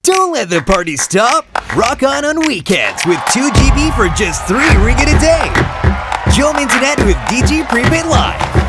Don't let the party stop! Rock on weekends with 2 GB for just 3 ringgit a day! Home internet with Digi Prepaid LiVE.